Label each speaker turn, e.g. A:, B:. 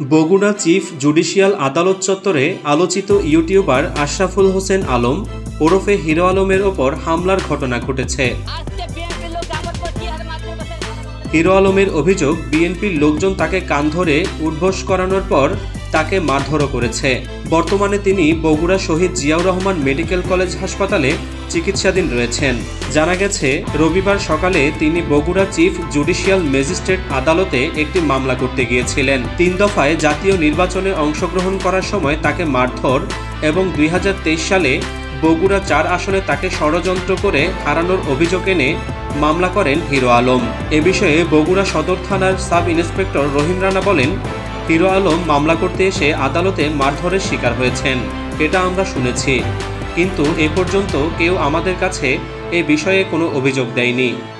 A: Bogura chief judicial আদালত চত্বরে আলোচিত ইউটিউবার আশরাফুল হোসেন আলম ওরফে হিরো আলমের ওপর হামলার ঘটনা ঘটেছে। হিরো আলমের অভিযোগ, বিএনপির লোকজন তাকে কান ধরে উঠবোস করানোর পর তাকে মারধরও করেছে। বর্তমানে তিনি বগুড়া শহীদ জিয়াউর রহমান মেডিকেল কলেজ হাসপাতালে চিকিৎসাধীন রয়েছেন। জানা গেছে, রবিবার সকালে তিনি বগুড়া চিফ জুডিশিয়াল ম্যাজিস্ট্রেট আদালতে একটি মামলা করতে গিয়েছিলেন। 3 দফায় জাতীয় নির্বাচনে অংশগ্রহণ করার সময় তাকে মারধর এবং 2023 সালে বগুড়া 4 আসনে তাকে ষড়যন্ত্র করে হারানোর অভিযোগ এনে মামলা করেন হিরো আলম। এ বিষয়ে বগুড়া সদর থানার সাব ইন্সপেক্টর রহিম রানা বলেন, হিরো আলম মামলা করতে এসে আদালতে মারধরের শিকার হয়েছেন, এটা আমরা শুনেছি, কিন্তু এ পর্যন্ত কেউ আমাদের কাছে এ বিষয়ে কোনো অভিযোগ দেয়নি।